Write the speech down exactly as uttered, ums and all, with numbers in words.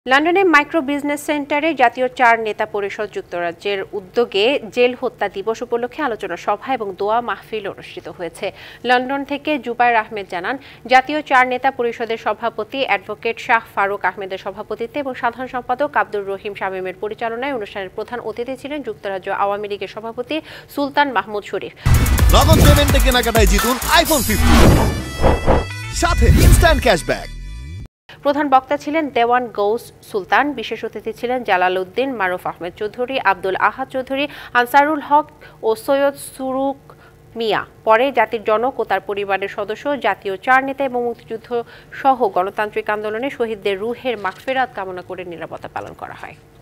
লন্ডনে micro business সেন্টারে জাতীয় চার নেতা পরিষদ যুক্তরাজ্যের উদ্যোগে জেল হত্যা দিবস উপলক্ষে আলোচনা সভা এবং দোয়া মাহফিল অনুষ্ঠিত হয়েছে। লন্ডন থেকে জুবাইর আহমেদ জানান, জাতীয় চার নেতা পরিষদের সভাপতি অ্যাডভোকেট শাহ ফারুক আহমেদের সভাপতিত্বে এবং সাধারণ সম্পাদক আব্দুর রহিম শামীমের পরিচালনায় অনুষ্ঠানের প্রধান অতিথি ছিলেন যুক্তরাজ্য আওয়ামী লীগের সভাপতি সুলতান মাহমুদ শরীফ। নগদ পেমেন্টে কেনাকাটায় জিতুন আইফোন ফিফটি সাথে ইনস্ট্যান্ট ক্যাশব্যাক। প্রধান বক্তা ছিলেন দেওয়ান গৌস সুলতান, বিশেষ অতিথি ছিলেন জালাল উদ্দিন, মারুফ আহমেদ চৌধুরী, আব্দুল আহাদ চৌধুরী, আনসারুল হক ও সৈয়দ সুরুক মিয়া। পরে জাতির জনক ও তার পরিবারের সদস্য, জাতীয় চার নেতা এবং মুক্তিযুদ্ধ সহ গণতান্ত্রিক আন্দোলনে শহীদদের রুহের মাগফিরাত কামনা করে নিরাপত্তা পালন করা হয়।